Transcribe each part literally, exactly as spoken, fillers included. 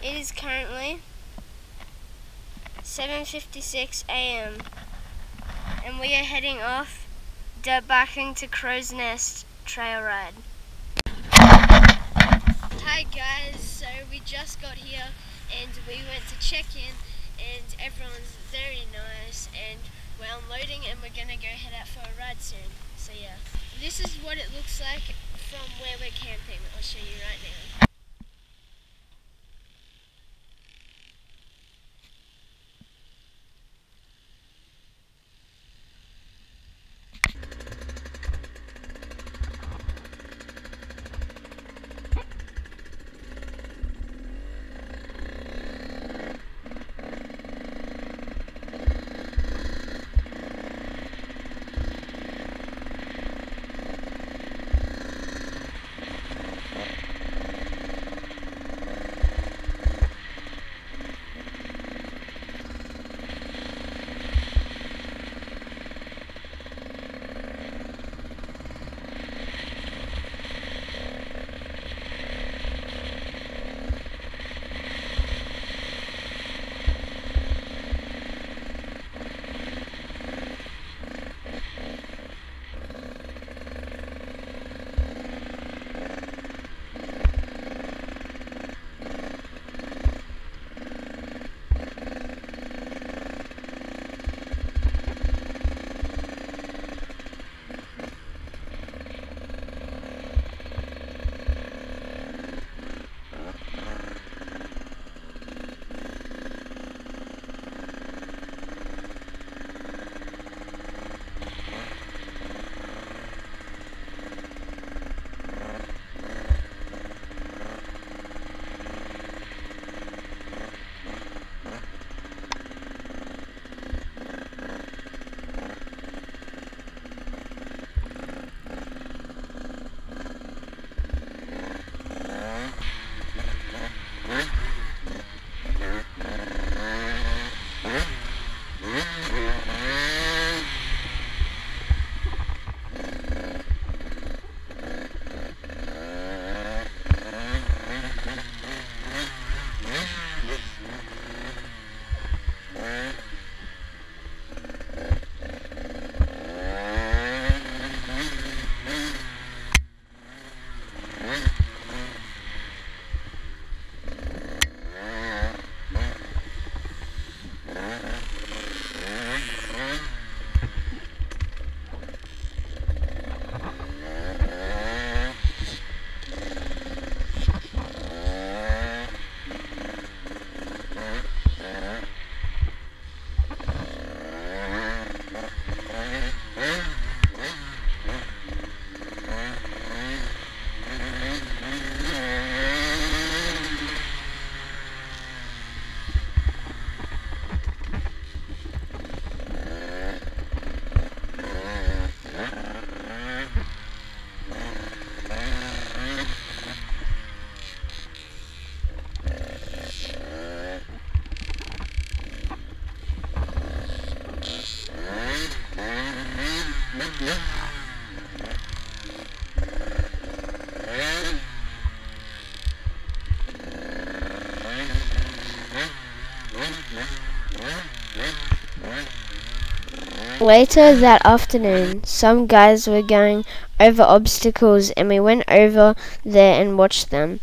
It is currently seven fifty-six a m and we are heading off dirt biking to Crow's Nest trail ride. Hi guys, so we just got here and we went to check in and everyone's very nice and we're unloading and we're gonna go head out for a ride soon. So yeah, this is what it looks like from where we're camping. I'll show you right now. Later that afternoon, some guys were going over obstacles and we went over there and watched them.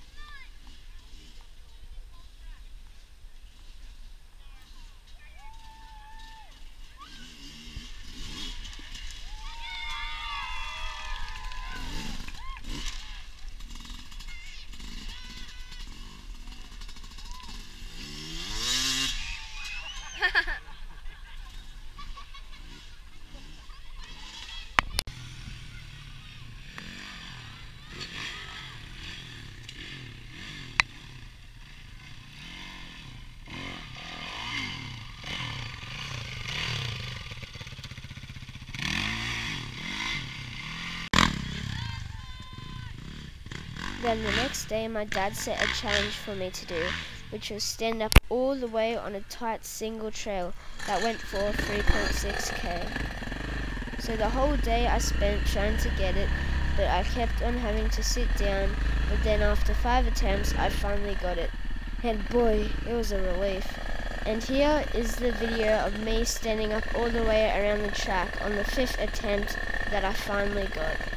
Then the next day my dad set a challenge for me to do, which was stand up all the way on a tight single trail that went for three point six K. So the whole day I spent trying to get it, but I kept on having to sit down, but then after five attempts I finally got it. And boy, it was a relief. And here is the video of me standing up all the way around the track on the fifth attempt that I finally got.